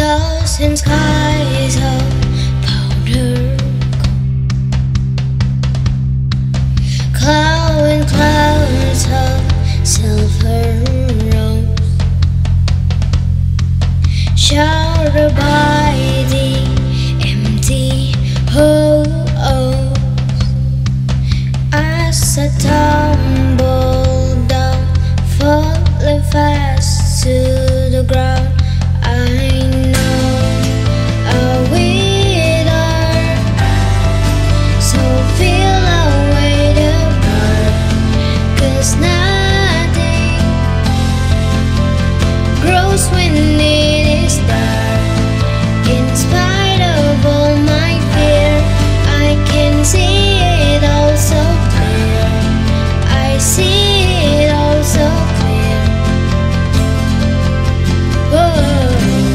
Clouds and skies of powder, clouds of silver rose, showered by the empty halls. As I tumble down, falling fast to the ground, I know I'll wither, so feel away the burn, 'cause nothing grows when it is dark. In spite of all my fear, I can see it all so clear. I see it all so clear. Whoa.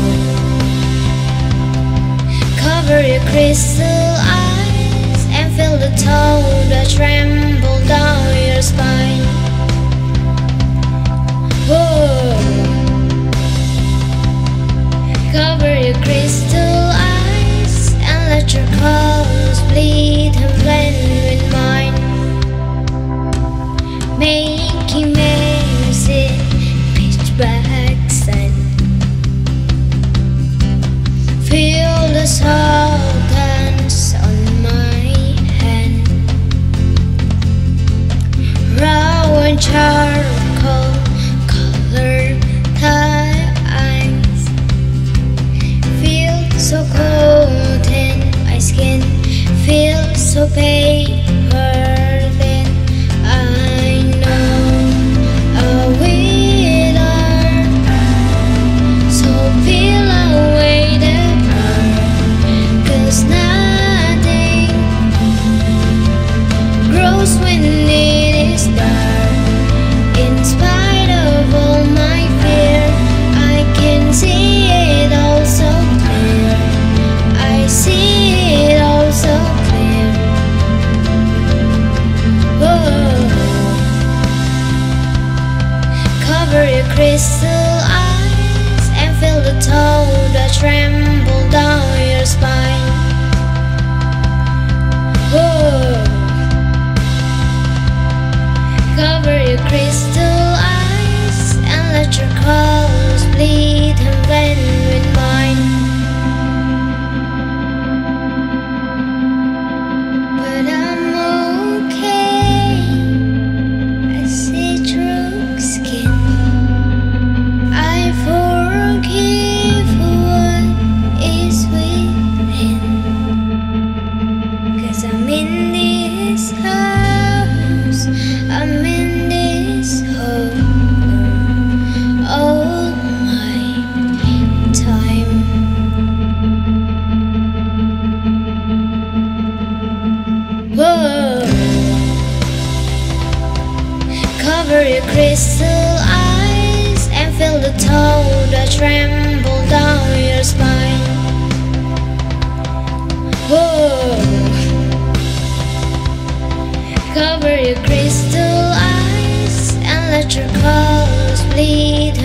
Cover your crystal eyes and feel the tone that tremble down your spine. Whoa. Cover your crystal eyes and let your colors bleed and blend with mine, making music pitch black sun. Feel the salt dance on my hand, raw and charcoal colored eyes. Feel so cold in my skin, feel so paper thin. I know I'll wither, so feel away the burn, 'cause nothing grows when it is dark. In spite of all my fear, I can see it all so clear. I see it all so clear. Whoa. Cover your crystal eyes and feel the tone that tremble down your spine. Whoa. Cover your crystal eyes and let your colors bleed and blend with mine. But I'm okay, I see through skin. I forgive what is within, 'cause I'm in this house, I'm in this home all my time. Whoa. Cover your crystal eyes and feel the tone that tremble down your spine. Whoa. Cover your crystal eyes and let your colors bleed